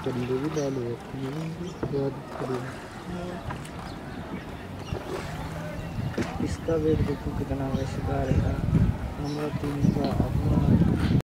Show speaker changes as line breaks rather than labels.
कंडे भी लाल हो जाते हैं, बहुत बढ़िया। इसका वेट देखो कितना है, शिकार का। नंबर 3 का अपना